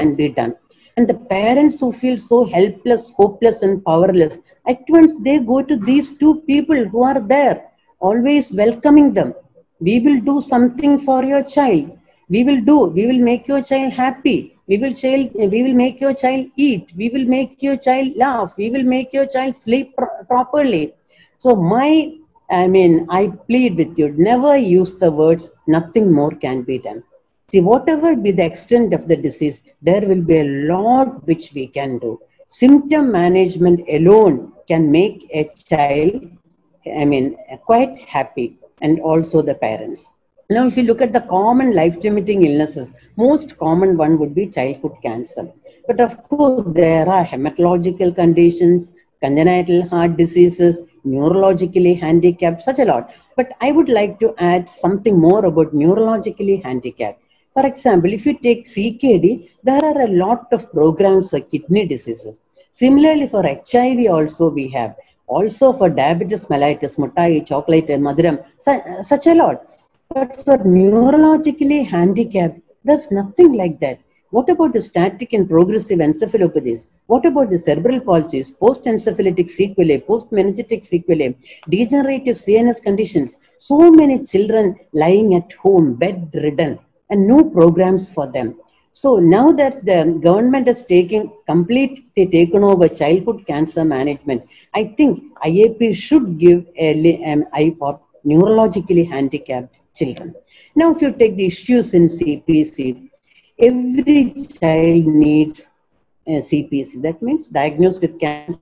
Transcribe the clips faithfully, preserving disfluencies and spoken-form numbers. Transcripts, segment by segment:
can be done. And the parents who feel so helpless, hopeless, and powerless, at once they go to these two people who are there, always welcoming them. We will do something for your child. We will do. We will make your child happy. We will child. We will make your child eat. We will make your child laugh. We will make your child sleep pro- properly. So my, I mean, I plead with you, never use the words, nothing more can be done. See, whatever be the extent of the disease, there will be a lot which we can do. Symptom management alone can make a child, I mean, quite happy, and also the parents. Now, if you look at the common life-limiting illnesses, most common one would be childhood cancer. But of course, there are hematological conditions, congenital heart diseases, neurologically handicapped, such a lot. But I would like to add something more about neurologically handicapped. For example, if you take C K D, there are a lot of programs for kidney diseases. Similarly, for H I V also we have. Also for diabetes mellitus, mutai, chocolate, maduram, such a lot. But for neurologically handicapped, there's nothing like that. What about the static and progressive encephalopathies? What about the cerebral palsies, post-encephalitic sequelae, post-meningitic sequelae, degenerative C N S conditions? So many children lying at home, bedridden, and no programs for them. So now that the government is taking completely taken over childhood cancer management, I think I A P should give a, an eye for neurologically handicapped children. Now, if you take the issues in C P C, every child needs a C P C. That means diagnosed with cancer.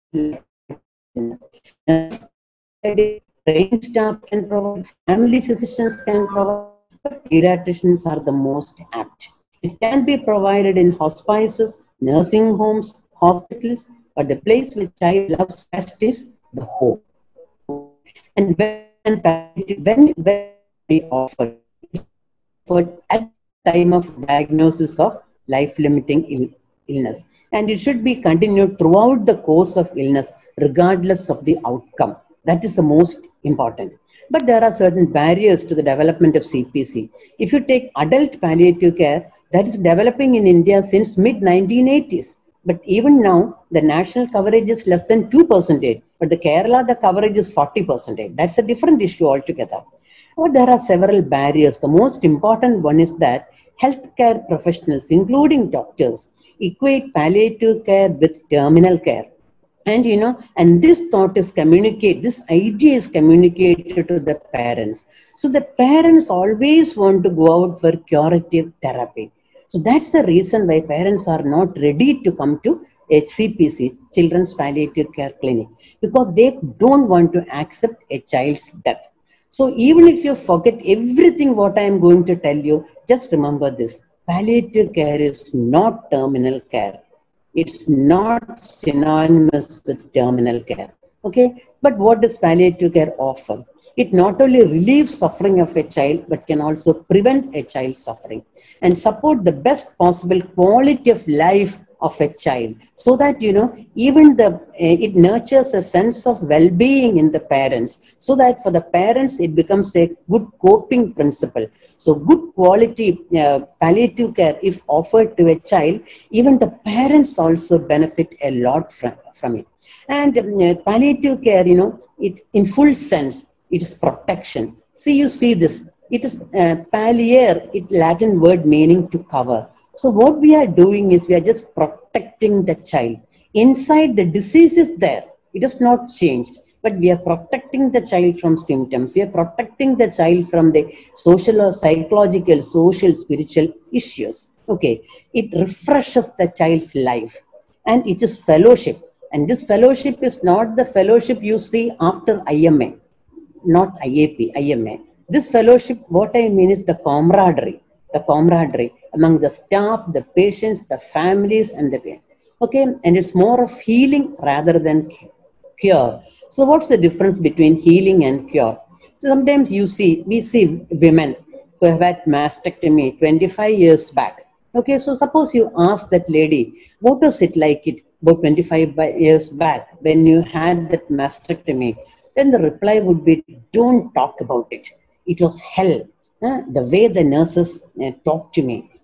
Trained staff can provide, family physicians can provide, but pediatricians are the most apt. It can be provided in hospices, nursing homes, hospitals, but the place where child loves best is the home. And when, when, when we offer, offered at the time of diagnosis of life-limiting illness. And it should be continued throughout the course of illness, regardless of the outcome. That is the most important. But there are certain barriers to the development of C P C. If you take adult palliative care, that is developing in India since mid nineteen eighties. But even now, the national coverage is less than two percent. But the Kerala, the coverage is forty percent. That's a different issue altogether. But there are several barriers. The most important one is that healthcare professionals, including doctors, equate palliative care with terminal care. And you know, and this thought is communicated, this idea is communicated to the parents. So the parents always want to go out for curative therapy. So that's the reason why parents are not ready to come to a C P C, Children's Palliative Care Clinic, because they don't want to accept a child's death. So even if you forget everything what I am going to tell you, just remember this: palliative care is not terminal care. It's not synonymous with terminal care. Okay, but what does palliative care offer? It not only relieves suffering of a child, but can also prevent a child's suffering and support the best possible quality of life of a child, so that, you know, even the, uh, it nurtures a sense of well-being in the parents, so that for the parents it becomes a good coping principle. So good quality uh, palliative care, if offered to a child, even the parents also benefit a lot from, from it. And uh, palliative care, you know, it in full sense, it is protection. See, you see this, it is uh, palliare, it Latin word meaning to cover. So what we are doing is we are just protecting the child. Inside, the disease is there. It has not changed. But we are protecting the child from symptoms. We are protecting the child from the social or psychological, social, spiritual issues. Okay. It refreshes the child's life. And it is fellowship. And this fellowship is not the fellowship you see after I M A. Not I A P, I M A. This fellowship, what I mean is the camaraderie. The camaraderie among the staff, the patients, the families, and the parents. Okay, and it's more of healing rather than cure. So what's the difference between healing and cure? So sometimes you see, we see women who have had mastectomy twenty-five years back. Okay, so suppose you ask that lady, what was it like it about twenty-five years back when you had that mastectomy? Then the reply would be, don't talk about it. It was hell. Uh, the way the nurses uh, talked to me,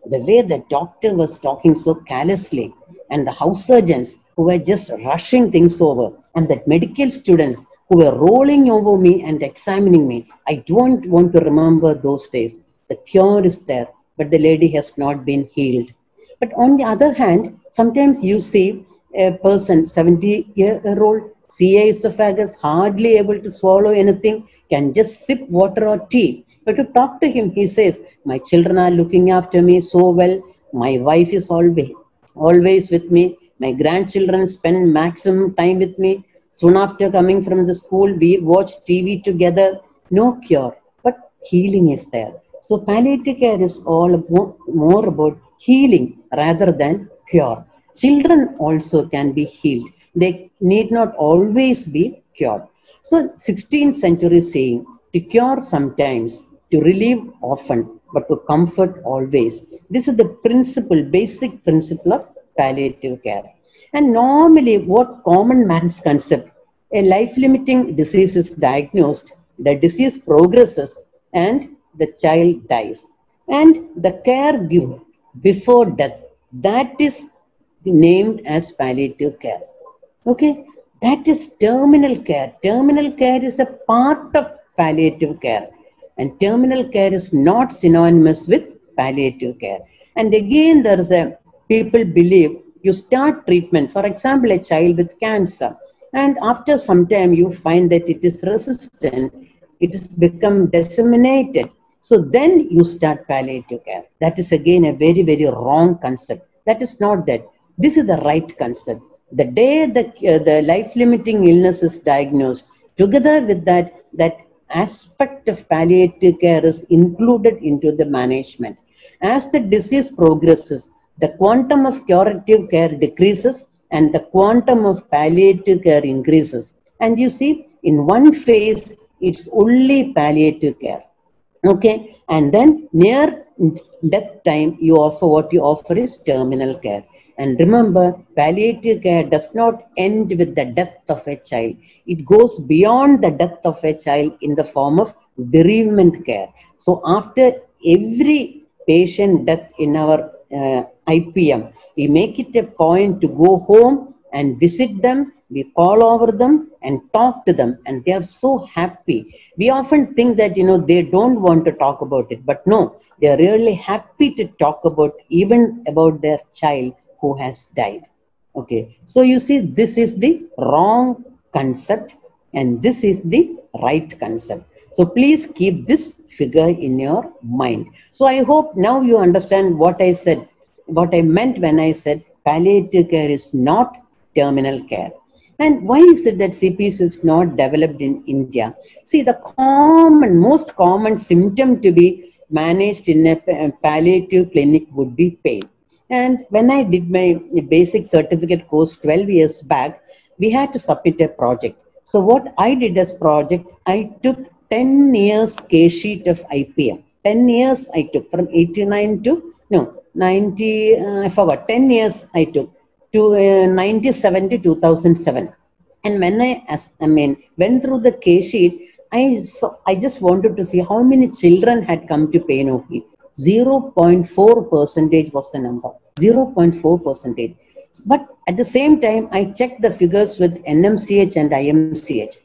the way the doctor was talking so callously, and the house surgeons who were just rushing things over, and the medical students who were rolling over me and examining me. I don't want to remember those days. The cure is there, but the lady has not been healed. But on the other hand, sometimes you see a person, seventy year old, C A esophagus, hardly able to swallow anything, can just sip water or tea. But to talk to him, he says, my children are looking after me so well. My wife is always, always with me. My grandchildren spend maximum time with me. Soon after coming from the school, we watch T V together. No cure, but healing is there. So palliative care is all about, more about healing rather than cure. Children also can be healed. They need not always be cured. So sixteenth century saying, to cure sometimes, to relieve often, but to comfort always. This is the principle, basic principle of palliative care. And normally what common man's concept, a life-limiting disease is diagnosed, the disease progresses, and the child dies. And the care given before death, that is named as palliative care. Okay, that is terminal care. Terminal care is a part of palliative care, and terminal care is not synonymous with palliative care. And again, there is a people believe you start treatment, for example, a child with cancer, and after some time you find that it is resistant, it has become disseminated. So then you start palliative care. That is again a very, very wrong concept. That is not that. This is the right concept. The day the, uh, the life-limiting illness is diagnosed, together with that, that aspect of palliative care is included into the management. As the disease progresses, the quantum of curative care decreases and the quantum of palliative care increases. And you see, in one phase, it's only palliative care. Okay, and then near death time, you offer what you offer is terminal care. And remember, palliative care does not end with the death of a child. It goes beyond the death of a child in the form of bereavement care. So after every patient death in our uh, I P M, we make it a point to go home and visit them. We call over them and talk to them, and they are so happy. We often think that, you know, they don't want to talk about it, but no, they are really happy to talk about, even about their child who has died. Okay, so you see, this is the wrong concept and this is the right concept. So please keep this figure in your mind. So I hope now you understand what I said, what I meant when I said palliative care is not terminal care. And why is it that C P C is not developed in India? See, the common, most common symptom to be managed in a palliative clinic would be pain. And when I did my basic certificate course twelve years back, we had to submit a project. So what I did as project, I took ten years case sheet of I P M. ten years I took from eighty-nine to, no, ninety, uh, I forgot, ten years I took to uh, ninety-seven to two thousand seven. And when I, as, I mean, went through the case sheet, I, so I just wanted to see how many children had come to pain O P. zero point four percentage was the number, zero point four percentage. But at the same time, I checked the figures with N M C H and I M C H.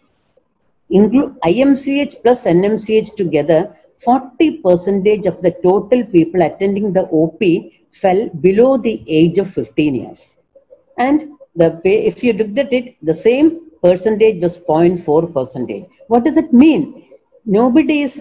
Include I M C H plus N M C H together, forty percentage of the total people attending the O P fell below the age of fifteen years. And the pay, if you looked at it, the same percentage was zero point four percentage. What does it mean? Nobody is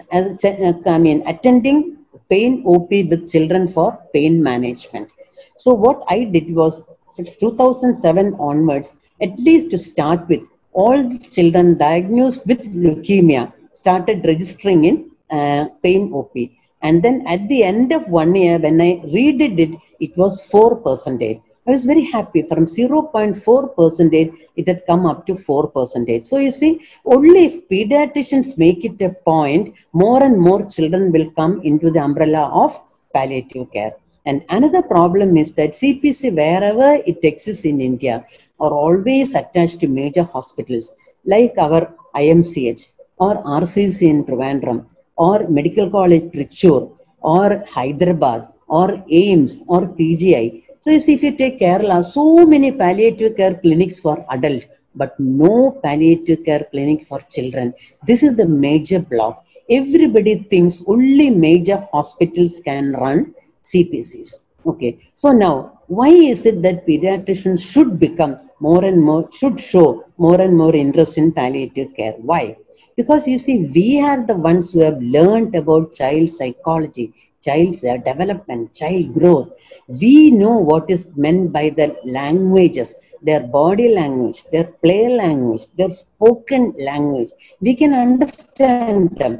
I mean, attending pain O P with children for pain management. So what I did was, two thousand seven onwards, at least to start with, all the children diagnosed with leukemia started registering in uh, pain O P. And then at the end of one year, when I redid it, it was four percentage. I was very happy. From zero point four percentage, it had come up to four percentage. So you see, only if pediatricians make it a point, more and more children will come into the umbrella of palliative care. And another problem is that C P C, wherever it exists in India, are always attached to major hospitals like our I M C H or R C C in Trivandrum or Medical College Trichure or Hyderabad or AIMS or P G I. So you see, if you take Kerala, so many palliative care clinics for adults, but no palliative care clinic for children. This is the major block. Everybody thinks only major hospitals can run C P Cs. Okay, so now why is it that pediatricians should become more and more, should show more and more interest in palliative care? Why? Because you see, we are the ones who have learned about child psychology, child's development, child growth. We know what is meant by the languages, their body language, their play language, their spoken language. We can understand them.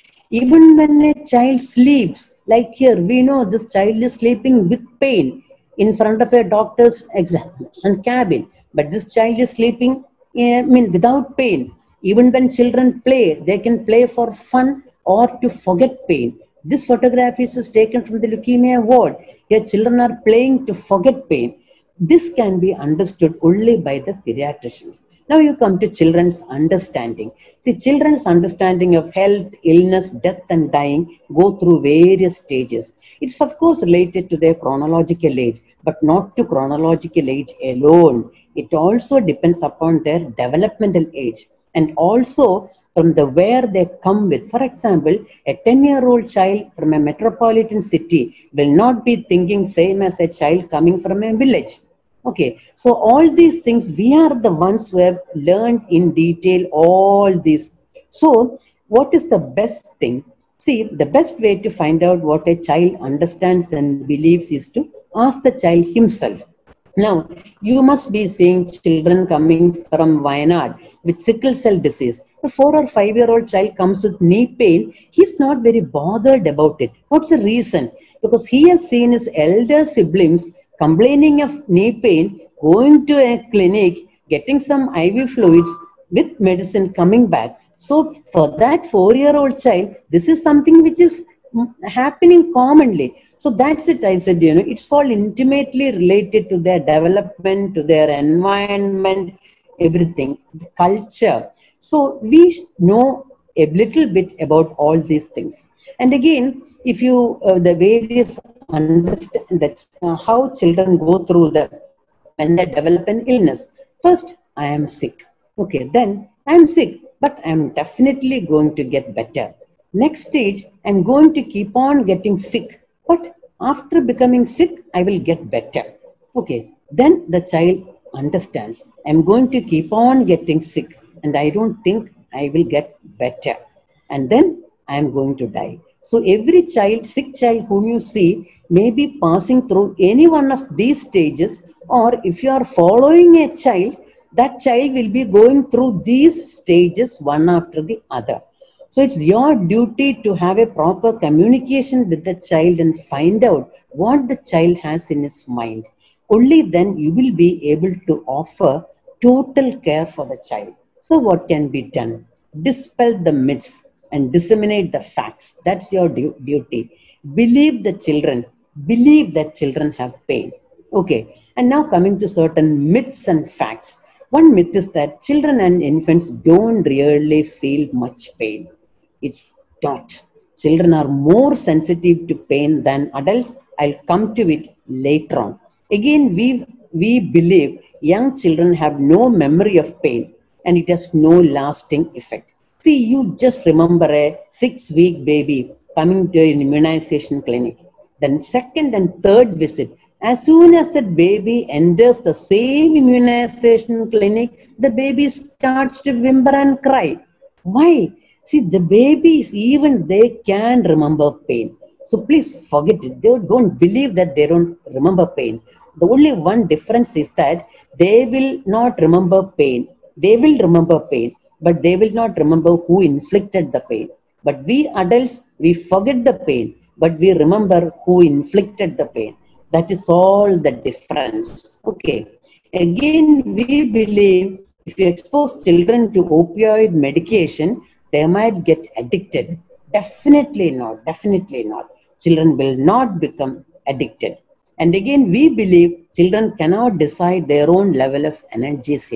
Even when a child sleeps, like here, we know this child is sleeping with pain in front of a doctor's examination cabin, but this child is sleeping I mean, without pain. Even when children play, they can play for fun or to forget pain. This photograph is taken from the leukemia ward. Here, children are playing to forget pain. This can be understood only by the pediatricians. Now you come to children's understanding. The children's understanding of health, illness, death and dying go through various stages. It's of course related to their chronological age, but not to chronological age alone. It also depends upon their developmental age and also from the where they come with. For example, a ten-year-old child from a metropolitan city will not be thinking same as a child coming from a village. Okay, so all these things, we are the ones who have learned in detail all these. So what is the best thing? See, the best way to find out what a child understands and believes is to ask the child himself. Now, you must be seeing children coming from Wayanad with sickle cell disease. A four or five year old child comes with knee pain. He's not very bothered about it. What's the reason? Because he has seen his elder siblings complaining of knee pain, going to a clinic, getting some I V fluids with medicine, coming back. So for that four-year-old child, this is something which is happening commonly. So that's it, I said, you know, it's all intimately related to their development, to their environment, everything, the culture. So we know a little bit about all these things. And again, if you, uh, the various understand that uh, how children go through the when they develop an illness. First, I am sick. Okay, then I am sick, but I am definitely going to get better. Next stage, I am going to keep on getting sick, but after becoming sick, I will get better. Okay, then the child understands. I am going to keep on getting sick, and I don't think I will get better. And then I am going to die. So every child, sick child whom you see may be passing through any one of these stages, or if you are following a child, that child will be going through these stages one after the other. So it's your duty to have a proper communication with the child and find out what the child has in his mind. Only then you will be able to offer total care for the child. So what can be done? Dispel the myths and disseminate the facts. That's your du duty. Believe the children. Believe that children have pain. Okay. And now coming to certain myths and facts. One myth is that children and infants don't really feel much pain. It's not. Children are more sensitive to pain than adults. I'll come to it later on. Again, we, we believe young children have no memory of pain and it has no lasting effect. See, you just remember a six-week baby coming to an immunization clinic. Then second and third visit, as soon as that baby enters the same immunization clinic, the baby starts to whimper and cry. Why? See, the babies, even they can remember pain. So please forget it. They don't believe that they don't remember pain. The only one difference is that they will not remember pain. They will remember pain, but they will not remember who inflicted the pain. But we adults, we forget the pain, but we remember who inflicted the pain. That is all the difference. Okay. Again, we believe if you expose children to opioid medication, they might get addicted. Definitely not. Definitely not. Children will not become addicted. And again, we believe children cannot decide their own level of analgesia.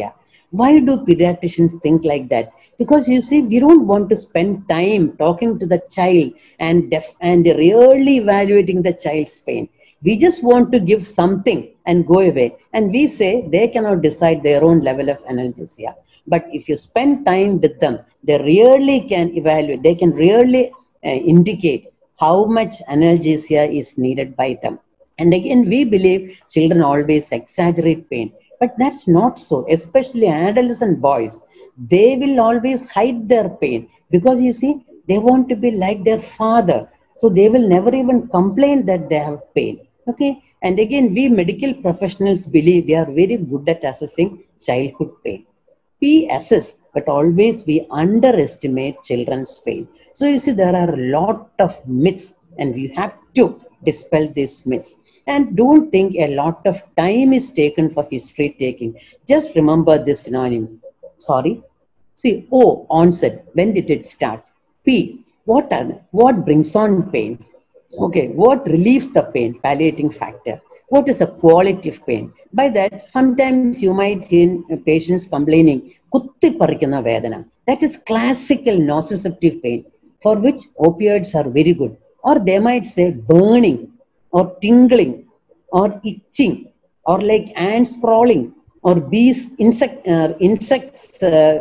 Why do pediatricians think like that? Because you see, we don't want to spend time talking to the child and def and really evaluating the child's pain. We just want to give something and go away. And we say they cannot decide their own level of analgesia. But if you spend time with them, they really can evaluate, they can really uh, indicate how much analgesia is needed by them. And again, we believe children always exaggerate pain. But that's not so, especially adolescent boys. They will always hide their pain because you see, they want to be like their father. So they will never even complain that they have pain. Okay. And again, we medical professionals believe we are very good at assessing childhood pain. We assess, but always we underestimate children's pain. So you see, there are a lot of myths, and we have to dispel these myths. And don't think a lot of time is taken for history taking. Just remember this synonym. Sorry. See, O, onset. When did it start? P, what are the, what brings on pain? Okay, what relieves the pain? Palliating factor. What is the quality of pain? By that, sometimes you might hear patients complaining, kutti parikkunna vedana. That is classical nociceptive pain, for which opioids are very good. Or they might say burning, or tingling, or itching, or like ants crawling, or bees, insect, uh, insects uh,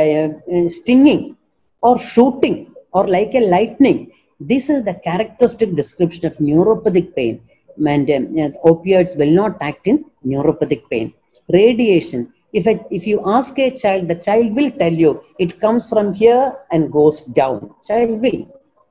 uh, stinging, or shooting, or like a lightning. This is the characteristic description of neuropathic pain. And um, opioids will not act in neuropathic pain. Radiation. If, I, if you ask a child, the child will tell you it comes from here and goes down. Child will.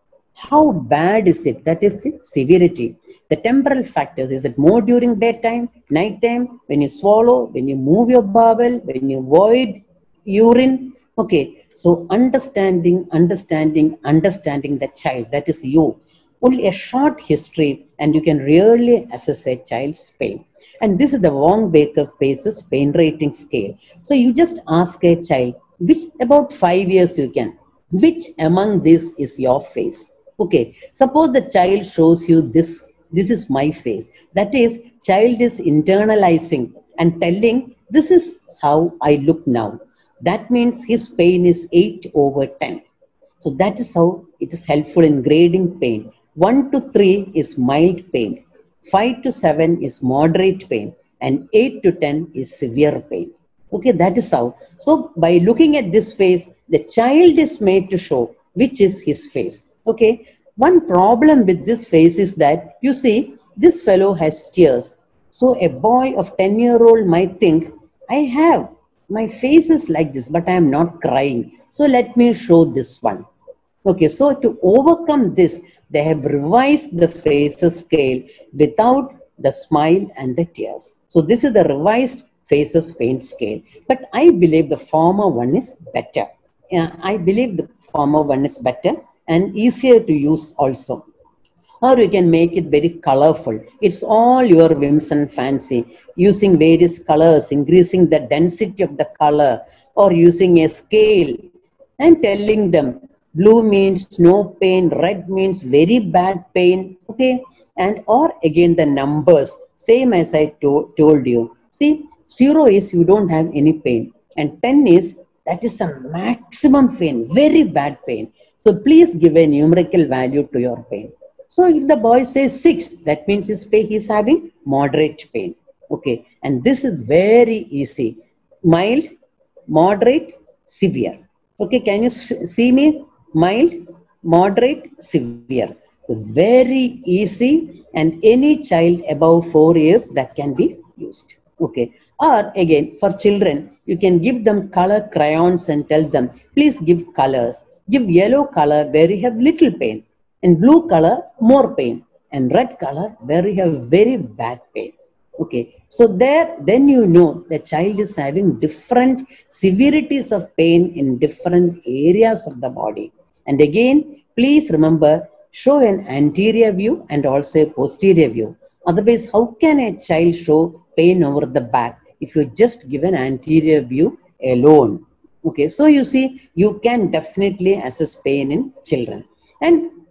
How bad is it? That is the severity. The temporal factors, is it more during daytime, nighttime, when you swallow, when you move your bowel, when you void urine? Okay, so understanding, understanding, understanding the child, that is you. Only a short history and you can really assess a child's pain. And this is the Wong-Baker-Pace's pain rating scale. So you just ask a child, which about five years you can, which among this is your face? Okay, suppose the child shows you this, this is my face. That is, child is internalizing and telling, this is how I look now. That means his pain is eight over ten. So that is how it is helpful in grading pain. one to three is mild pain. five to seven is moderate pain. And eight to ten is severe pain. Okay, that is how. So by looking at this face, the child is made to show which is his face. Okay, one problem with this face is that, you see, this fellow has tears. So a boy of ten year old might think, I have, my face is like this, but I am not crying. So let me show this one. Okay, so to overcome this, they have revised the faces scale without the smile and the tears. So this is the revised faces pain scale. But I believe the former one is better. Yeah, I believe the former one is better and easier to use also. Or you can make it very colorful. It's all your whims and fancy, using various colors, increasing the density of the color, or using a scale and telling them blue means no pain, red means very bad pain, okay? And or again the numbers, same as I to told you. See, zero is you don't have any pain, and ten is that is the maximum pain, very bad pain. So please give a numerical value to your pain. So if the boy says six, that means his pain, he is having moderate pain. Okay, and this is very easy. Mild, moderate, severe. Okay, can you see me? Mild, moderate, severe. Very easy, and any child above four years that can be used. Okay, or again for children, you can give them color crayons and tell them, please give colors. Give yellow color where you have little pain, and blue color more pain, and red color where you have very bad pain. Okay, so there then you know the child is having different severities of pain in different areas of the body. And again, please remember, show an anterior view and also a posterior view. Otherwise, how can a child show pain over the back if you just give an anterior view alone? Okay, so you see, you can definitely assess pain in children. And but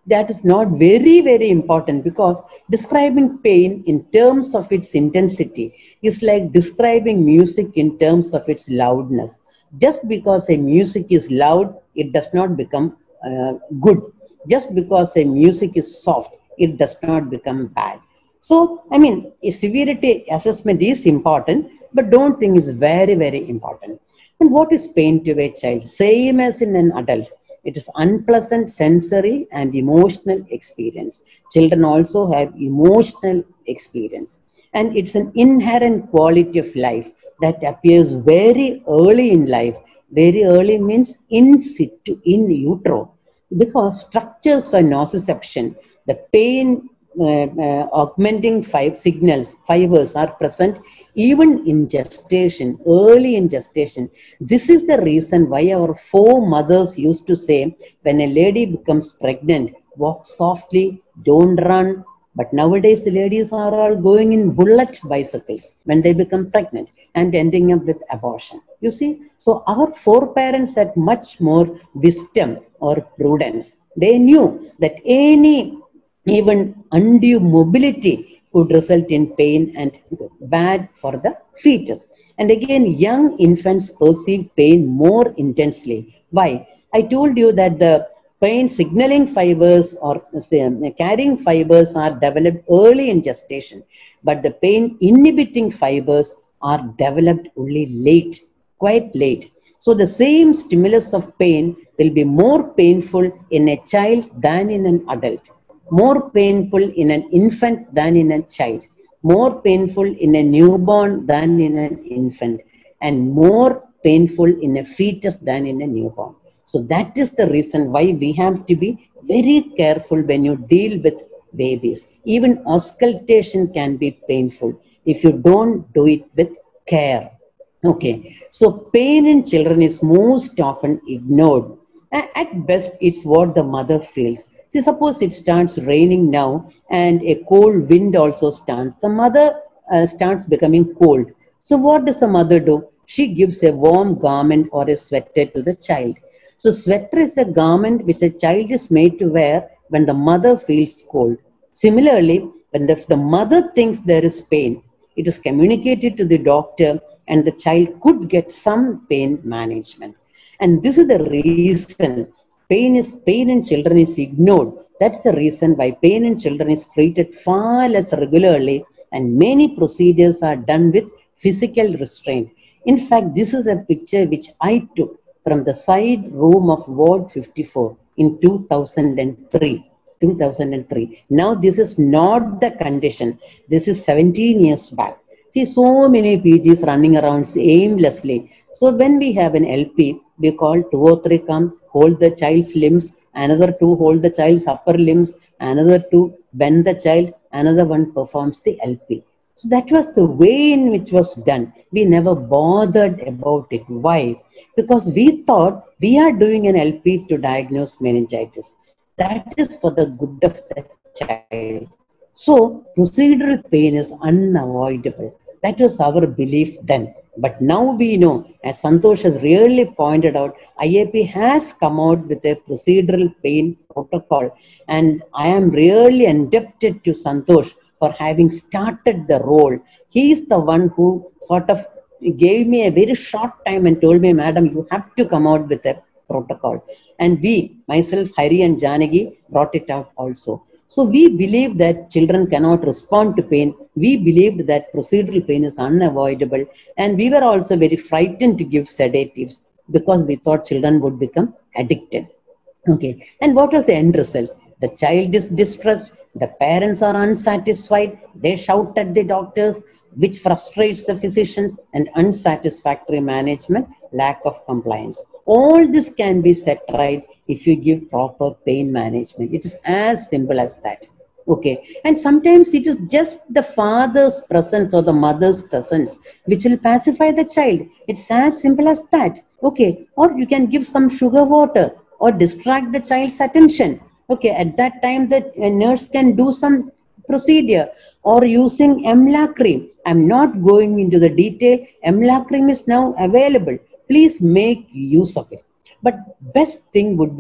that is not very, very important, because describing pain in terms of its intensity is like describing music in terms of its loudness. Just because a music is loud, it does not become uh, good. Just because a music is soft, it does not become bad. So, I mean, a severity assessment is important, but don't think it's very, very important. And what is pain to a child? Same as in an adult. It is unpleasant sensory and emotional experience. Children also have emotional experience. And it's an inherent quality of life that appears very early in life. Very early means in situ, in utero. Because structures for nociception, the pain uh, uh, augmenting five signals, fibers are present even in gestation, early in gestation. This is the reason why our foremothers used to say, when a lady becomes pregnant, walk softly, don't run. But nowadays, the ladies are all going in bullet bicycles when they become pregnant and ending up with abortion. You see, so our foreparents had much more wisdom or prudence. They knew that any even undue mobility could result in pain and bad for the fetus. And again, young infants perceive pain more intensely. Why? I told you that the pain signaling fibers or say, carrying fibers are developed early in gestation, but the pain inhibiting fibers are developed only late, quite late. So the same stimulus of pain will be more painful in a child than in an adult, more painful in an infant than in a child, more painful in a newborn than in an infant, and more painful in a fetus than in a newborn. So that is the reason why we have to be very careful when you deal with babies. Even auscultation can be painful if you don't do it with care. Okay, so pain in children is most often ignored. At best, it's what the mother feels. See, suppose it starts raining now and a cold wind also starts. The mother uh, starts becoming cold. So what does the mother do? She gives a warm garment or a sweater to the child. So sweater is a garment which a child is made to wear when the mother feels cold. Similarly, when the, the mother thinks there is pain, it is communicated to the doctor and the child could get some pain management. And this is the reason pain is pain in children is ignored. That's the reason why pain in children is treated far less regularly and many procedures are done with physical restraint. In fact, this is a picture which I took from the side room of Ward fifty-four in two thousand three. two thousand three. Now this is not the condition. This is seventeen years back. See, so many P Gs running around aimlessly. So when we have an L P, we call two or three come, hold the child's limbs, another two hold the child's upper limbs, another two bend the child, another one performs the L P. So that was the way in which was done. We never bothered about it. Why? Because we thought we are doing an L P to diagnose meningitis. That is for the good of the child. So procedural pain is unavoidable. That was our belief then. But now we know, as Santosh has really pointed out, I A P has come out with a procedural pain protocol. And I am really indebted to Santosh for having started the role. He is the one who sort of gave me a very short time and told me, Madam, you have to come out with a protocol. And we, myself, Hari and Janagi, brought it out also. So we believe that children cannot respond to pain. We believed that procedural pain is unavoidable. And we were also very frightened to give sedatives because we thought children would become addicted. Okay. And what was the end result? The child is distressed. The parents are unsatisfied. They shout at the doctors, which frustrates the physicians, and unsatisfactory management, lack of compliance. All this can be set right if you give proper pain management. It is as simple as that. Okay. And sometimes it is just the father's presence or the mother's presence which will pacify the child. It's as simple as that. Okay. Or you can give some sugar water or distract the child's attention. Okay. At that time, the nurse can do some procedure or using Emla cream. I'm not going into the detail. Emla cream is now available. Please make use of it. But best thing would be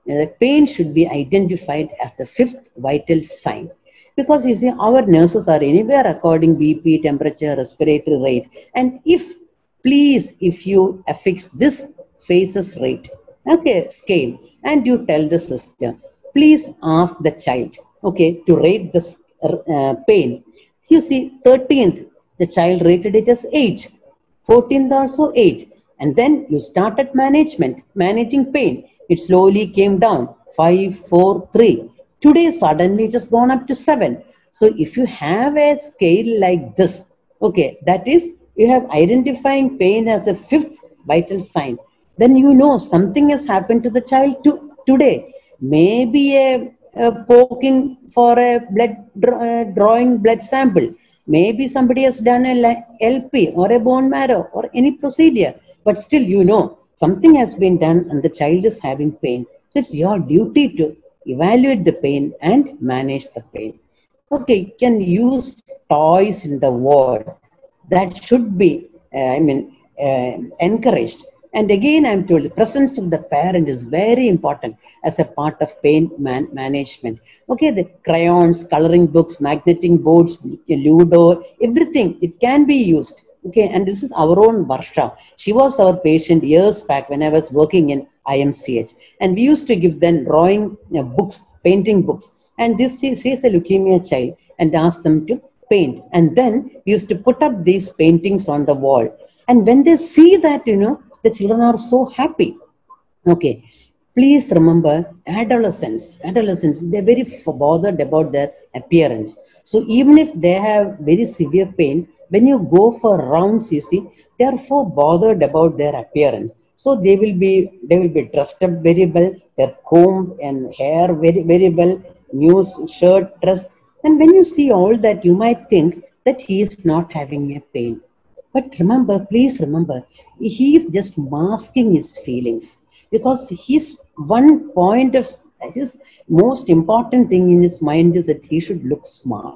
the pain should be identified as the fifth vital sign. Because you see, our nurses are anywhere according B P, temperature, respiratory rate. And if, please, if you affix this phases rate, okay, scale, and you tell the sister, please ask the child, okay, to rate the uh, pain. You see, thirteenth, the child rated it as eight. fourteenth also eight. And then you started management, managing pain. It slowly came down, five, four, three. Today, suddenly it has gone up to seven. So if you have a scale like this, okay, that is, you have identifying pain as a fifth vital sign, then you know something has happened to the child to, today. Maybe a, a poking for a blood uh, drawing blood sample. Maybe somebody has done a L P or a bone marrow or any procedure. But still, you know, something has been done and the child is having pain. So it's your duty to evaluate the pain and manage the pain. Okay, you can use toys in the ward. That should be, uh, I mean, uh, encouraged. And again, I'm told the presence of the parent is very important as a part of pain man management. Okay, the crayons, coloring books, magnetic boards, Ludo, everything, it can be used. Okay, and this is our own Varsha. She was our patient years back when I was working in I M C H. And we used to give them drawing uh, books, painting books. And this she is a leukemia child and asked them to paint. And then we used to put up these paintings on the wall. And when they see that, you know, the children are so happy. Okay, please remember adolescents, adolescents, they're very bothered about their appearance. So even if they have very severe pain, when you go for rounds, you see, they are so bothered about their appearance. So they will be, they will be dressed up very well, their comb and hair very, very well, new shirt, dress. And when you see all that, you might think that he is not having a pain. But remember, please remember, he is just masking his feelings, because his one point of his most important thing in his mind is that he should look smart.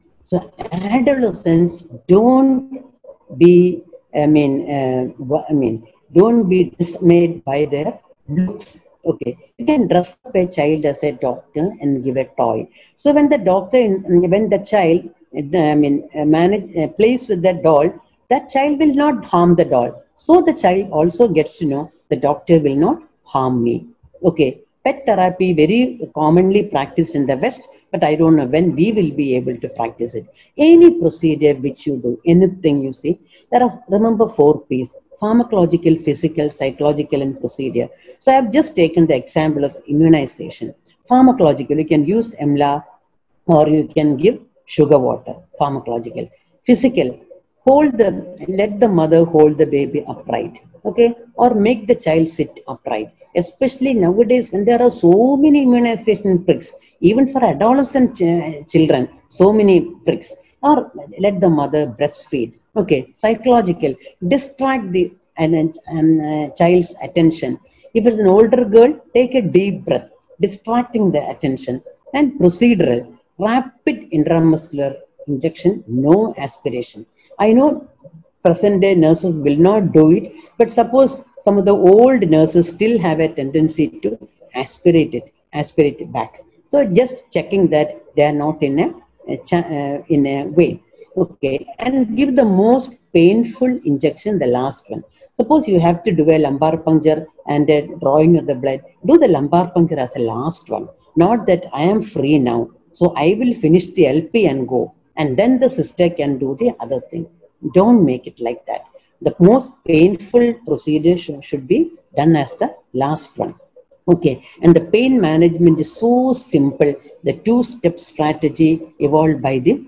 So adolescents, don't be, I mean, uh, I mean, don't be dismayed by their looks. Okay, you can dress up a child as a doctor and give a toy. So when the doctor, when the child, I mean, manage, uh, plays with the doll, that child will not harm the doll. So the child also gets to know the doctor will not harm me. Okay, pet therapy very commonly practiced in the West, but I don't know when we will be able to practice it. Any procedure which you do, anything you see, there are, remember, four P's: pharmacological, physical, psychological, and procedure. So I have just taken the example of immunization. Pharmacological, you can use E M L A or you can give sugar water, pharmacological. Physical, hold the, let the mother hold the baby upright, okay, or make the child sit upright. Especially nowadays when there are so many immunization pricks, even for adolescent ch children, so many pricks. Or let the mother breastfeed. Okay, psychological, distract the and, and, uh, child's attention. If it's an older girl, take a deep breath, distracting the attention. And procedural, rapid intramuscular injection, no aspiration. I know present day nurses will not do it, but suppose some of the old nurses still have a tendency to aspirate it, aspirate it back. So just checking that they are not in a, a uh, in a way. Okay, and give the most painful injection, the last one. Suppose you have to do a lumbar puncture and a drawing of the blood, do the lumbar puncture as a last one. Not that I am free now, so I will finish the L P and go, and then the sister can do the other thing. Don't make it like that. The most painful procedure should, should be done as the last one. Okay, and the pain management is so simple. The two-step strategy evolved by the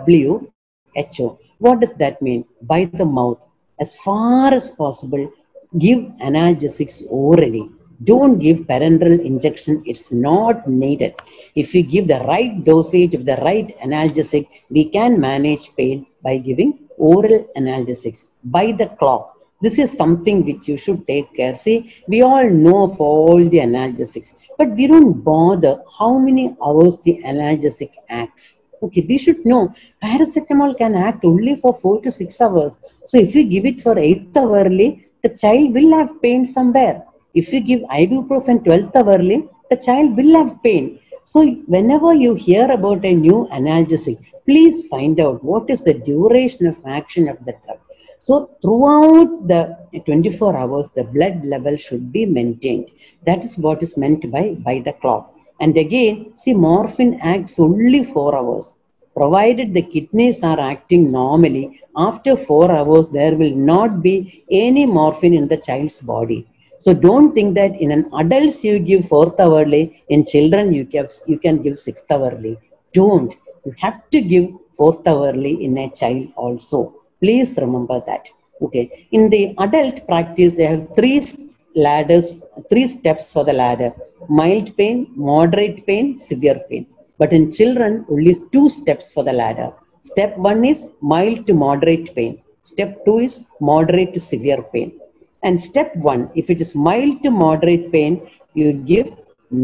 W H O. What does that mean? By the mouth. As far as possible, give analgesics orally. Don't give parenteral injection. It's not needed. If you give the right dosage of the right analgesic, we can manage pain by giving oral analgesics by the clock. This is something which you should take care. See, we all know of all the analgesics, but we don't bother how many hours the analgesic acts. Okay, we should know paracetamol can act only for four to six hours. So if you give it for eighth hourly, the child will have pain somewhere. If you give ibuprofen twelfth hourly, the child will have pain. So whenever you hear about a new analgesic, please find out what is the duration of action of the drug. So throughout the twenty-four hours, the blood level should be maintained. That is what is meant by, by the clock. And again, see, morphine acts only four hours. Provided the kidneys are acting normally, after four hours, there will not be any morphine in the child's body. So don't think that in an adult you give fourth hourly, in children you, give, you can give sixth hourly. Don't. You have to give fourth hourly in a child also. Please remember that. Okay. In the adult practice, they have three ladders, three steps for the ladder: mild pain, moderate pain, severe pain. But in children, only two steps for the ladder. Step one is mild to moderate pain. Step two is moderate to severe pain. And step one, if it is mild to moderate pain, you give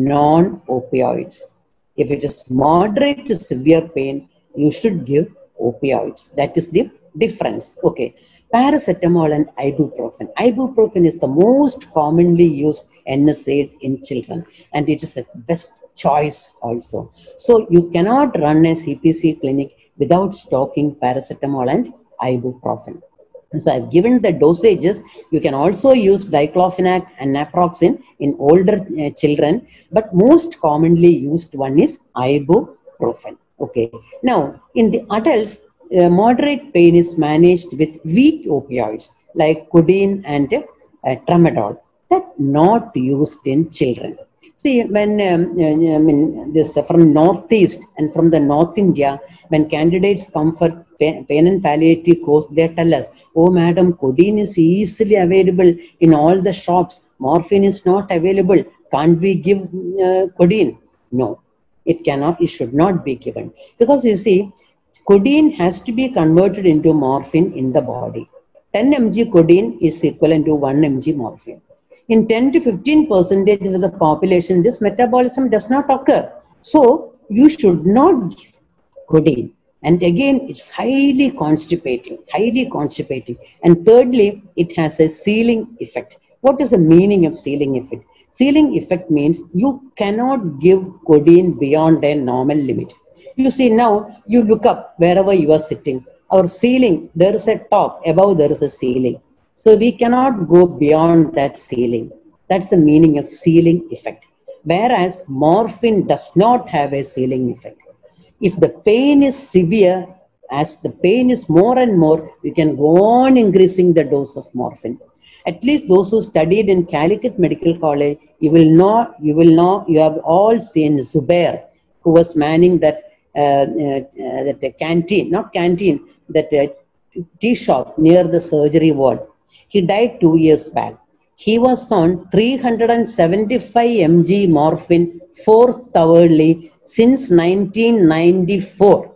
non-opioids. If it is moderate to severe pain, you should give opioids. That is the difference. Okay. Paracetamol and ibuprofen. Ibuprofen is the most commonly used N SAID in children, and it is the best choice also. So you cannot run a C P C clinic without stocking paracetamol and ibuprofen. So I've given the dosages. You can also use diclofenac and naproxen in older uh, children, but most commonly used one is ibuprofen. Okay. Now in the adults, uh, moderate pain is managed with weak opioids like codeine and uh, tramadol, that not used in children. See, when um, I mean this uh, from Northeast and from the North India, when candidates come for pain, pain and palliative course, they tell us, "Oh, madam, codeine is easily available in all the shops. Morphine is not available. Can't we give uh, codeine?" No, it cannot. It should not be given, because you see, codeine has to be converted into morphine in the body. ten milligrams codeine is equivalent to one milligram morphine. In ten to fifteen percentage of the population, this metabolism does not occur. So you should not give codeine. And again, it's highly constipating, highly constipating. And thirdly, it has a ceiling effect. What is the meaning of ceiling effect? Ceiling effect means you cannot give codeine beyond a normal limit. You see, now you look up wherever you are sitting. Our ceiling, there is a top, above there is a ceiling. So we cannot go beyond that ceiling. That's the meaning of ceiling effect. Whereas morphine does not have a ceiling effect. If the pain is severe, as the pain is more and more, you can go on increasing the dose of morphine. At least those who studied in Calicut Medical College, you will know, you will know, you have all seen Zubair, who was manning that, uh, uh, uh, that canteen, not canteen, that uh, tea shop near the surgery ward. He died two years back. He was on three hundred seventy-five milligrams morphine fourth hourly since nineteen ninety-four.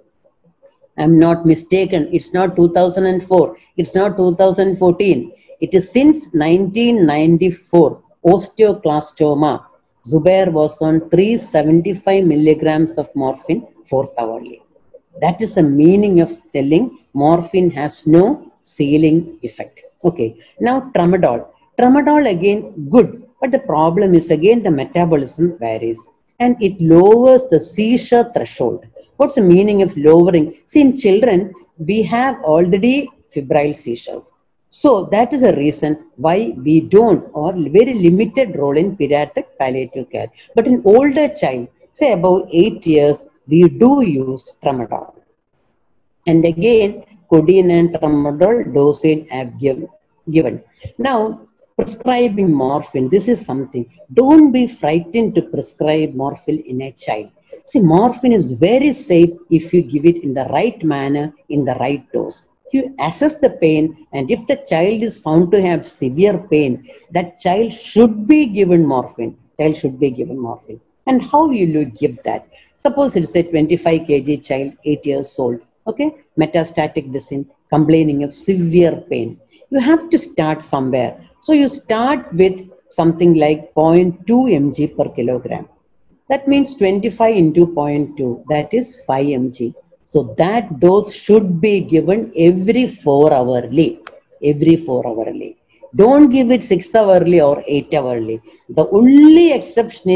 I'm not mistaken. It's not two thousand four. It's not two thousand fourteen. It is since nineteen ninety-four. Osteoclastoma. Zubair was on three hundred seventy-five milligrams of morphine fourth hourly. That is the meaning of telling morphine has no ceiling effect. Okay, now tramadol. Tramadol again good, but the problem is again the metabolism varies and it lowers the seizure threshold. What's the meaning of lowering? See, in children, we have already febrile seizures. So that is the reason why we don't, or very limited role in pediatric palliative care. But in older child, say about eight years, we do use tramadol. And again, codeine and tramadol dosage have given. given. Now, prescribing morphine, this is something. Don't be frightened to prescribe morphine in a child. See, morphine is very safe if you give it in the right manner, in the right dose. You assess the pain, and if the child is found to have severe pain, that child should be given morphine. Child should be given morphine. And how will you give that? Suppose it's a twenty-five kilograms child, eight years old, okay, metastatic disease, complaining of severe pain. You have to start somewhere. So you start with something like zero point two milligrams per kilogram. That means twenty-five into zero point two, that is five milligrams. So that dose should be given every four hourly, every four hourly. Don't give it six hourly or eight hourly. The only exception is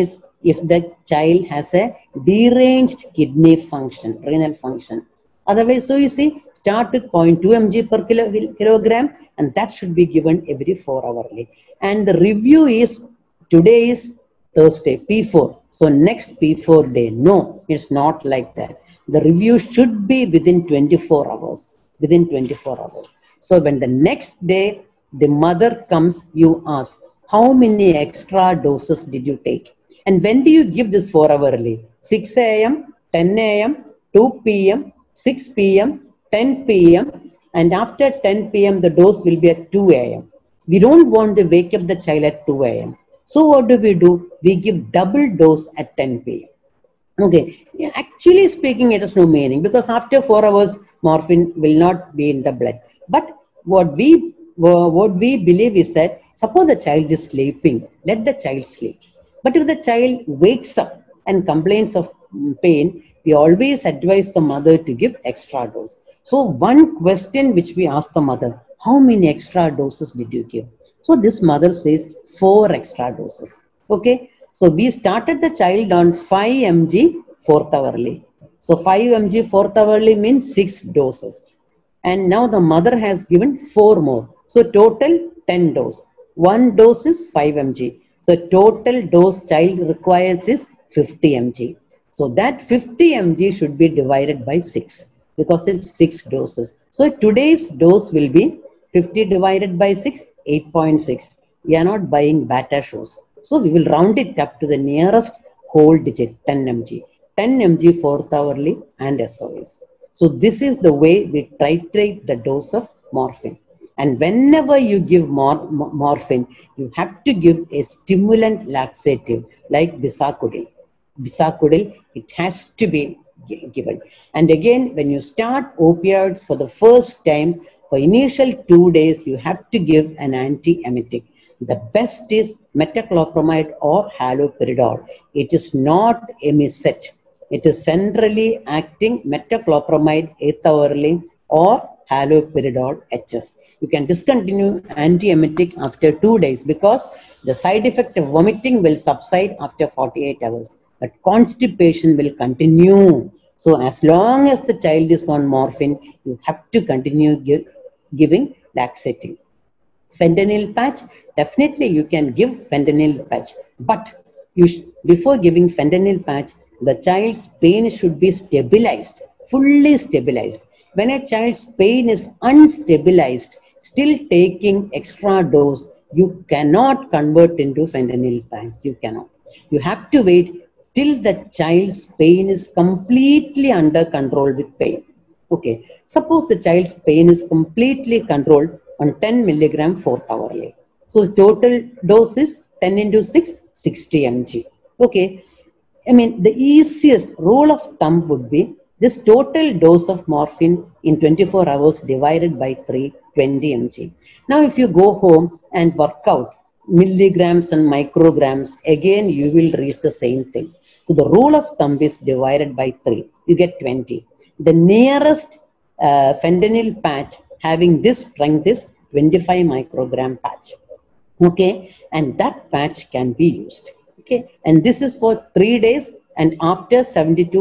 if the child has a deranged kidney function, renal function. Otherwise, so you see, start with zero point two milligrams per kilo, kilogram, and that should be given every four hourly. And the review is, today is Thursday, P four. So next P four day, no, it's not like that. The review should be within twenty-four hours, within twenty-four hours. So when the next day the mother comes, you ask, how many extra doses did you take? And when do you give this four hourly? six A M, ten A M, two P M, six P M, ten P M, and after ten P M the dose will be at two A M. We don't want to wake up the child at two A M. So what do we do? We give double dose at ten P M. Okay, yeah, actually speaking, it has no meaning, because after four hours morphine will not be in the blood. But what we uh, what we believe is that, suppose the child is sleeping, let the child sleep. But if the child wakes up and complains of pain, we always advise the mother to give extra dose. So one question which we ask the mother, how many extra doses did you give? So this mother says four extra doses. Okay. So we started the child on five milligrams fourth hourly. So five milligrams fourth hourly means six doses. And now the mother has given four more. So total ten doses. One dose is five milligrams. So total dose child requires is fifty milligrams. So that fifty milligrams should be divided by six, because it's six doses. So today's dose will be fifty divided by six, eight point six. We are not buying bata shoes. So we will round it up to the nearest whole digit, ten milligrams. ten milligrams fourth hourly and S O S. So this is the way we titrate the dose of morphine. And whenever you give mor morphine, you have to give a stimulant laxative like bisacodyl. Bisacodyl, it has to be given. And again, when you start opioids for the first time, for initial two days, you have to give an antiemetic. The best is metoclopramide or haloperidol. It is not Emisset. It is centrally acting metoclopramide eighth hourly or haloperidol H S. You can discontinue antiemetic after two days because the side effect of vomiting will subside after forty-eight hours. But constipation will continue. So as long as the child is on morphine, you have to continue give, giving laxative. Fentanyl patch, definitely you can give fentanyl patch. But you before giving fentanyl patch, the child's pain should be stabilized, fully stabilized. When a child's pain is unstabilized, still taking extra dose, you cannot convert into fentanyl patch. You cannot. You have to wait till the child's pain is completely under control with pain. Okay. Suppose the child's pain is completely controlled on ten milligrams fourth hourly. So total dose is ten into six, sixty milligrams. Okay. I mean, the easiest rule of thumb would be this total dose of morphine in twenty-four hours divided by three, twenty milligrams. Now, if you go home and work out milligrams and micrograms, again, you will reach the same thing. So the rule of thumb is divided by three. You get twenty. The nearest uh, fentanyl patch having this strength is twenty-five microgram patch. Okay. And that patch can be used. Okay. And this is for three days. And after seventy-two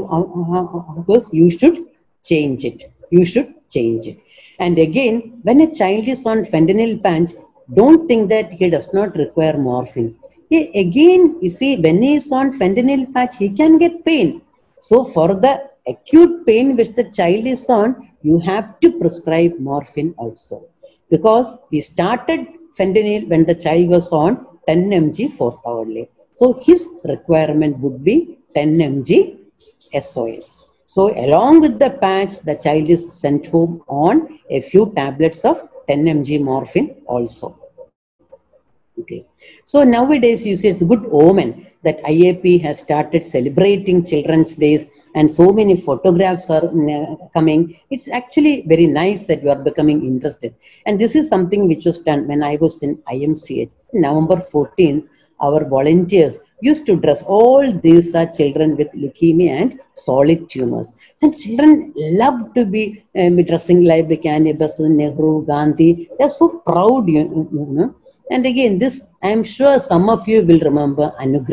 hours, you should change it. You should change it. And again, when a child is on fentanyl patch, don't think that he does not require morphine. He, again, if he, when he is on fentanyl patch, he can get pain. So for the acute pain which the child is on, you have to prescribe morphine also. Because we started fentanyl when the child was on ten milligrams fourth hourly. So his requirement would be ten milligrams S O S. So along with the patch, the child is sent home on a few tablets of ten milligrams morphine also. Okay. So nowadays, you see, it's a good omen that I A P has started celebrating Children's Days and so many photographs are coming. It's actually very nice that you are becoming interested. And this is something which was done when I was in I M C H. November fourteenth, our volunteers used to dress all these are children with leukemia and solid tumors. And children love to be um, dressing like Cannabis, Nehru, Gandhi. They are so proud, you, you know. And again, this, I am sure some of you will remember Anugrah.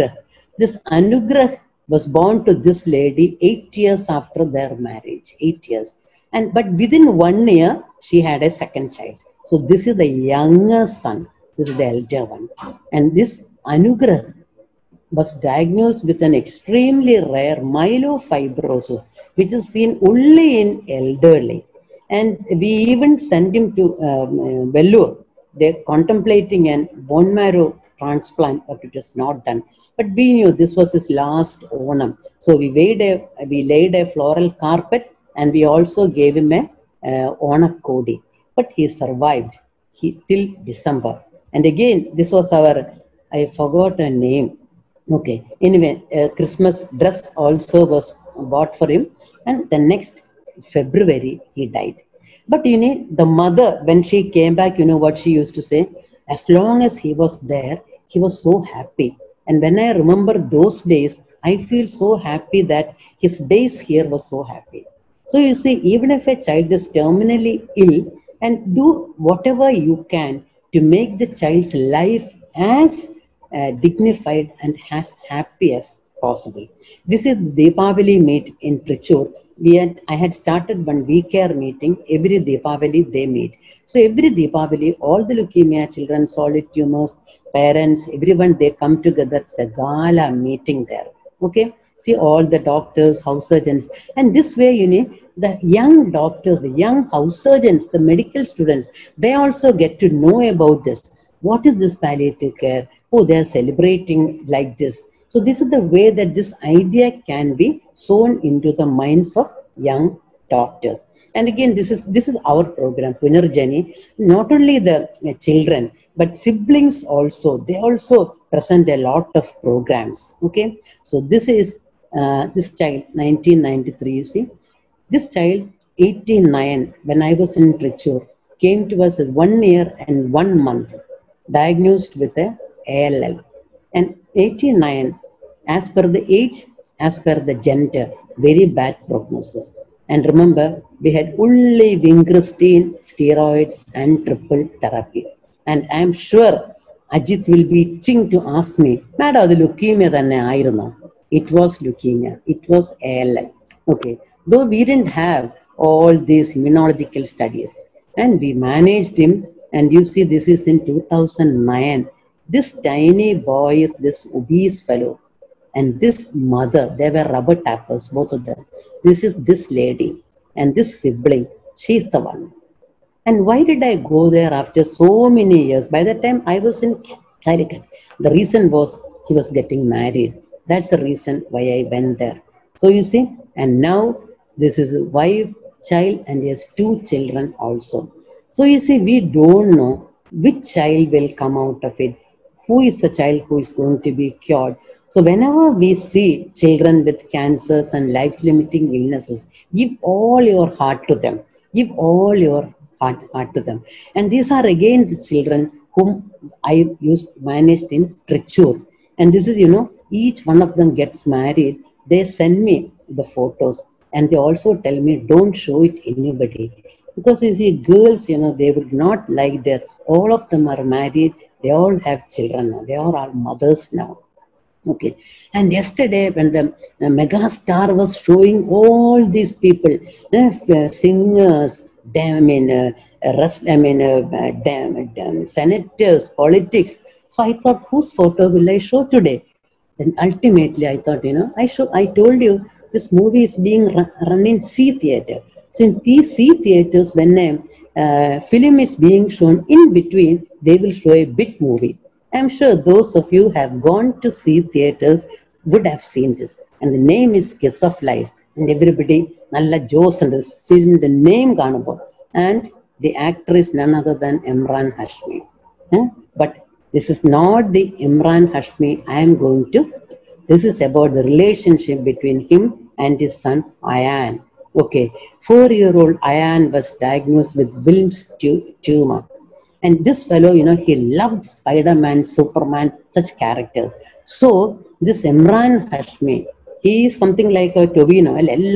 This Anugrah was born to this lady eight years after their marriage, eight years. And but within one year, she had a second child. So this is the younger son. This is the elder one. And this Anugrah was diagnosed with an extremely rare myelofibrosis, which is seen only in elderly. And we even sent him to um, uh, Vellore. They're contemplating a bone marrow transplant, but it was not done. But we knew this was his last Onam. So we laid a, we laid a floral carpet, and we also gave him a uh, Onakodi. But he survived he, till December. And again, this was our, I forgot a name. Okay, anyway, a Christmas dress also was bought for him, and the next February he died. But you know, the mother, when she came back, you know what she used to say? As long as he was there, he was so happy. And when I remember those days, I feel so happy that his days here was so happy. So you see, even if a child is terminally ill, and do whatever you can to make the child's life as Uh, dignified and as happy as possible. This is Deepavali meet in Trichur. We had, I had started one We Care meeting. Every Deepavali they meet. So every Deepavali, all the leukemia children, solid tumors, parents, everyone, they come together. It's a gala meeting there. Okay. See all the doctors, house surgeons. And this way, you know, the young doctors, the young house surgeons, the medical students, they also get to know about this. What is this palliative care? Oh, they are celebrating like this. So this is the way that this idea can be sown into the minds of young doctors. And again, this is this is our program, Punarjani. Not only the uh, children, but siblings also. They also present a lot of programs. Okay, so this is uh, this child, nineteen ninety-three. You see, this child, eighty-nine, when I was in Trichur, came to us as one year and one month, diagnosed with a A L L. And eighty-nine, as per the age, as per the gender, very bad prognosis. And remember, we had only vincristine, steroids, and triple therapy. And I am sure Ajit will be itching to ask me, Madam, the leukemia thanne aayirunno? It was leukemia. It was A L L. Okay. Though we didn't have all these immunological studies. And we managed him. And you see, this is in two thousand nine. This tiny boy is this obese fellow. And this mother, they were rubber tappers, both of them. This is this lady. And this sibling, she's the one. And why did I go there after so many years? By the time I was in Calicut, the reason was he was getting married. That's the reason why I went there. So you see, and now this is a wife, child, and he has two children also. So you see, we don't know which child will come out of it. Who is the child who is going to be cured? So whenever we see children with cancers and life-limiting illnesses, give all your heart to them. Give all your heart, heart to them. And these are again the children whom I used managed in Trichur. And this is, you know, each one of them gets married. They send me the photos, and they also tell me, don't show it anybody. Because you see, girls, you know, they would not like that. All of them are married. They all have children now. They all are mothers now. Okay. And yesterday, when the, the mega star was showing all these people, uh, singers, damn, I mean, uh, rest, I mean, uh, damn, damn, senators, politics. So I thought, whose photo will I show today? Then ultimately, I thought, you know, I show. I told you this movie is being run, run in C theater. So in these C theaters, when a uh, film is being shown, in between, they will show a bit movie. I'm sure those of you who have gone to see theaters would have seen this. And the name is Kiss of Life. And everybody, Nalla Jose and the film, the name Ganabo. And the actor is none other than Emraan Hashmi. Eh? But this is not the Emraan Hashmi I am going to. This is about the relationship between him and his son, Ayan. Okay, four-year-old Ayan was diagnosed with Wilms tumor. And this fellow, you know, he loved Spider-Man, Superman, such characters. So, this Emraan Hashmi, he is something like a Tovino,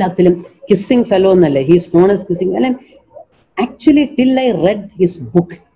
kissing fellow, he is known as kissing. Actually, till I read his book,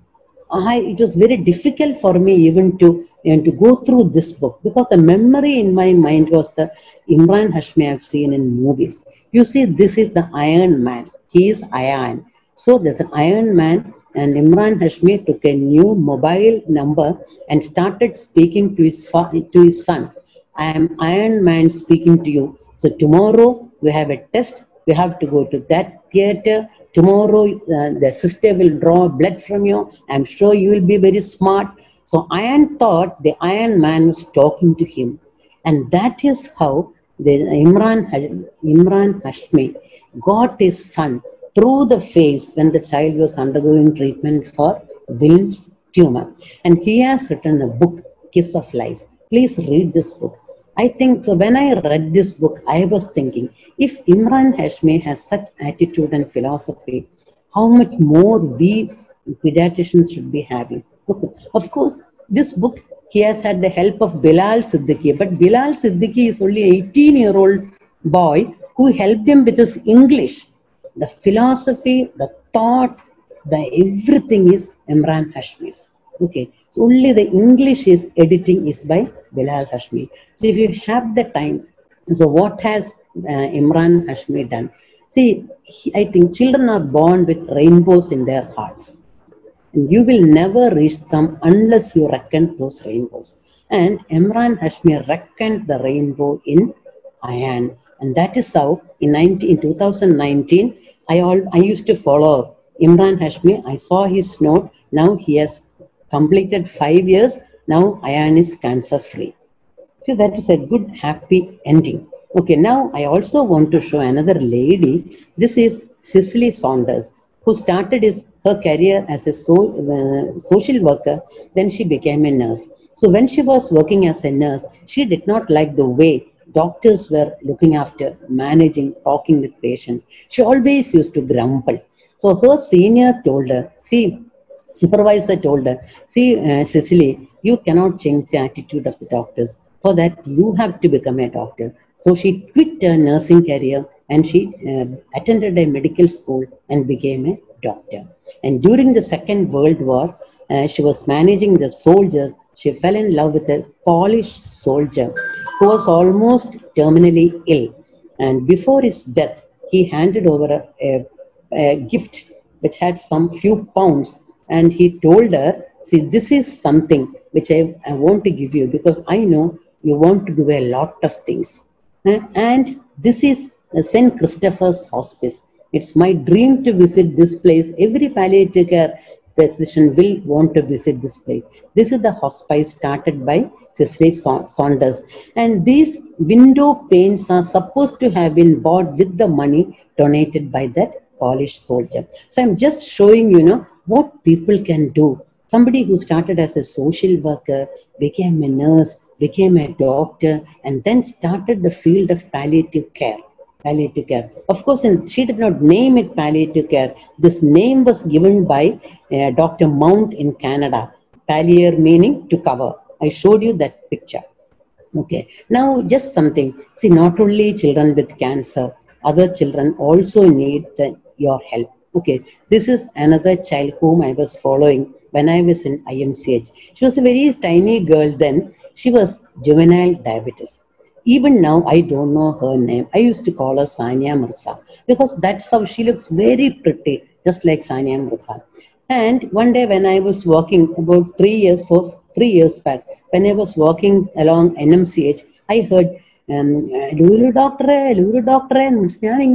I, it was very difficult for me even to, you know, to go through this book, because the memory in my mind was the Imran Hashmi I've seen in movies. You see, this is the Iron Man. He is iron. So there's an Iron Man, and Imran Hashmi took a new mobile number and started speaking to his fa- to his son. I am Iron Man speaking to you. So tomorrow we have a test. We have to go to that theater. Tomorrow uh, the sister will draw blood from you. I'm sure you will be very smart. So Iron thought the Iron Man was talking to him. And that is how the Imran, Imran Hashmi got his son through the face when the child was undergoing treatment for Wilms tumor. And he has written a book, Kiss of Life. Please read this book. I think so. When I read this book, I was thinking, if Imran Hashmi has such attitude and philosophy, how much more we pediatricians should be having. Okay. Of course, this book, he has had the help of Bilal Siddiqui, but Bilal Siddiqui is only an eighteen year old boy who helped him with his English. The philosophy, the thought, the everything is Imran Hashmi's. Okay, so only the English is editing is by Bilal Hashmi. So if you have the time, so what has uh, Imran Hashmi done? See, he, I think children are born with rainbows in their hearts, and you will never reach them unless you reckon those rainbows. And Imran Hashmi reckoned the rainbow in iron, and that is how in, nineteen, in two thousand nineteen I all I used to follow Imran Hashmi. I saw his note. Now he has completed five years. Now iron is cancer free. See, that is a good happy ending. Okay, now I also want to show another lady. This is Cicely Saunders, who started his, her career as a so, uh, social worker. Then she became a nurse. So when she was working as a nurse, she did not like the way doctors were looking after, managing, talking with patients. She always used to grumble. So her senior told her, see, supervisor told her, see, uh, Cicely, you cannot change the attitude of the doctors. For that, you have to become a doctor. So she quit her nursing career and she uh, attended a medical school and became a doctor. And during the Second World War, uh, she was managing the soldiers. She fell in love with a Polish soldier who was almost terminally ill. And before his death, he handed over a, a, a gift which had some few pounds, and he told her, see, this is something which I, I want to give you because I know you want to do a lot of things. Uh, and this is uh, Saint Christopher's Hospice. It's my dream to visit this place. Every palliative care physician will want to visit this place. This is the hospice started by Cicely Saunders. And these window panes are supposed to have been bought with the money donated by that Polish soldier. So I'm just showing you know what people can do. Somebody who started as a social worker, became a nurse, became a doctor, and then started the field of palliative care. Palliative care. Of course, and she did not name it palliative care. This name was given by uh, Doctor Mount in Canada. Pallier meaning to cover. I showed you that picture. Okay. Now, just something. See, not only children with cancer, other children also need the, your help. Okay. This is another child whom I was following when I was in I M C H. She was a very tiny girl then. She was juvenile diabetes. Even now, I don't know her name. I used to call her Sania Mirza because that's how she looks, very pretty, just like Sania Mirza. And one day when I was walking about three years, four, three years back, when I was walking along N M C H, I heard, um, Lulu doctor, Lulu doctor, and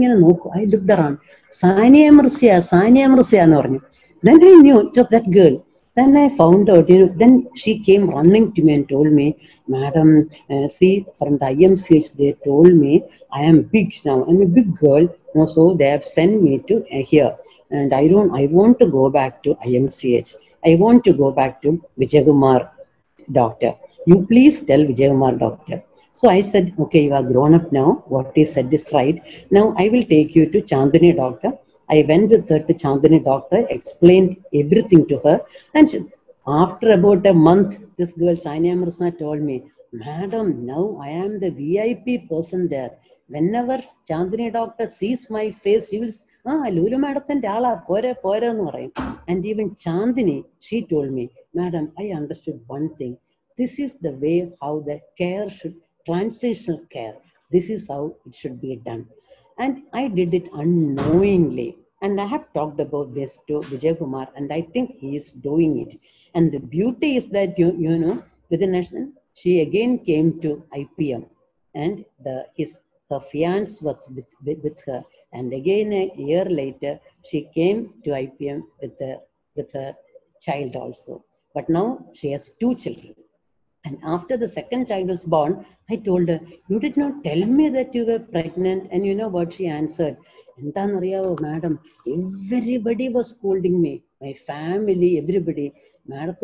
I looked around. Sania Mirza, Sania Mirza. Then I knew it was that girl. Then I found out, you know, then she came running to me and told me, Madam, uh, see, from the I M C H, they told me I am big now. I'm a big girl. You know, so they have sent me to uh, here. And I don't, I want to go back to I M C H. I want to go back to Vijaykumar doctor. You please tell Vijaykumar doctor. So I said, okay, you are grown up now. What is said is right. Now I will take you to Chandani doctor. I went with her to Chandani doctor, explained everything to her. And she, after about a month, this girl, Sania Mirza, told me, Madam, now I am the V I P person there. Whenever Chandani doctor sees my face, he will Ah, Lulu Madam Dala, Pora Pora Noraim. And even Chandini, she told me, Madam, I understood one thing. This is the way how the care should, transitional care, this is how it should be done. And I did it unknowingly. And I have talked about this to Vijay Kumar, and I think he is doing it. And the beauty is that, you, you know, within Nation, she again came to I P M, and the his her fiance was with, with, with her. And again, a year later, she came to I P M with a, with a child also. But now she has two children. And after the second child was born, I told her, you did not tell me that you were pregnant. And you know what she answered? Madam, everybody was scolding me. My family, everybody. That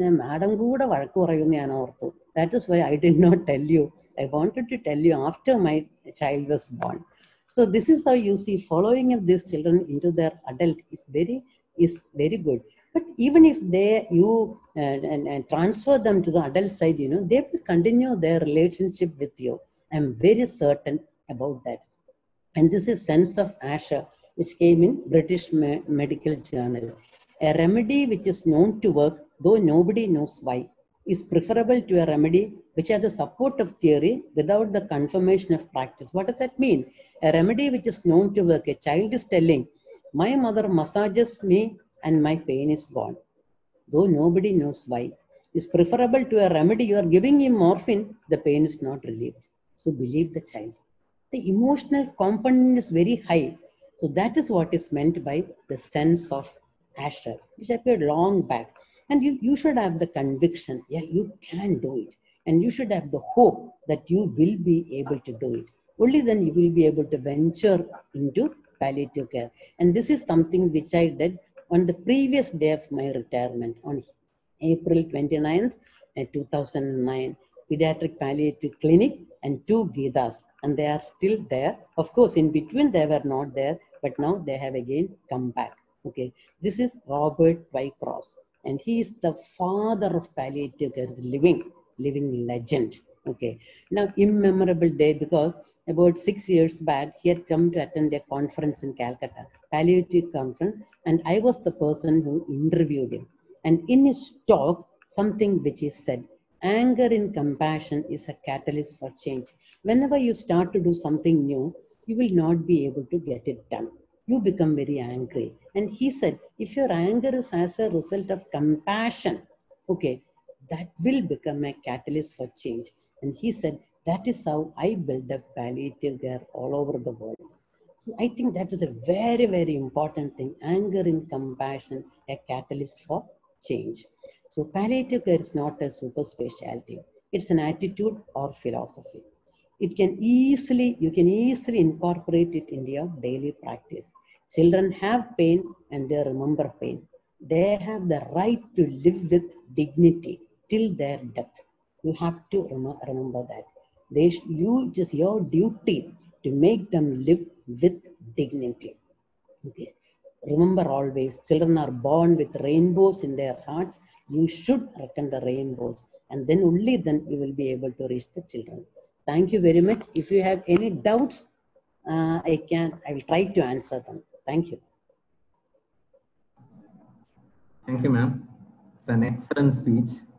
is why I did not tell you. I wanted to tell you after my child was born. So this is how you see following of these children into their adult is very is very good. But even if they you uh, and, and transfer them to the adult side, you know, they will continue their relationship with you. I'm very certain about that. And this is Sense of Asher, which came in British Me Medical Journal. A remedy which is known to work, though nobody knows why, is preferable to a remedy which has the support of theory without the confirmation of practice. What does that mean? A remedy which is known to work, a child is telling, my mother massages me and my pain is gone, though nobody knows why, is preferable to a remedy. You are giving him morphine, the pain is not relieved. So believe the child. The emotional component is very high. So that is what is meant by the sense of Asher, which appeared long back. And you, you should have the conviction, yeah, you can do it. And you should have the hope that you will be able to do it. Only then you will be able to venture into palliative care. And this is something which I did on the previous day of my retirement, on April twenty-ninth, two thousand nine, Pediatric Palliative Clinic and two Gitas. And they are still there. Of course, in between they were not there, but now they have again come back. Okay, this is Robert Wycross, and he is the father of palliative care, living, living legend. Okay, now immemorable day, because about six years back he had come to attend a conference in Calcutta, palliative conference, and I was the person who interviewed him. And in his talk, something which is said, anger in compassion is a catalyst for change. Whenever you start to do something new, you will not be able to get it done. You become very angry. And he said, if your anger is as a result of compassion, okay, that will become a catalyst for change. And he said, that is how I build up palliative care all over the world. So I think that is a very, very important thing. Anger in compassion, a catalyst for change. So palliative care is not a super specialty. It's an attitude or philosophy. It can easily, you can easily incorporate it into your daily practice. Children have pain and they remember pain. They have the right to live with dignity till their death. You have to rem remember that. They you, it is your duty to make them live with dignity. Okay. Remember always, children are born with rainbows in their hearts. You should reckon the rainbows, and then only then you will be able to reach the children. Thank you very much. If you have any doubts, uh, I can, I will try to answer them. Thank you. Thank you, ma'am. It's an excellent speech.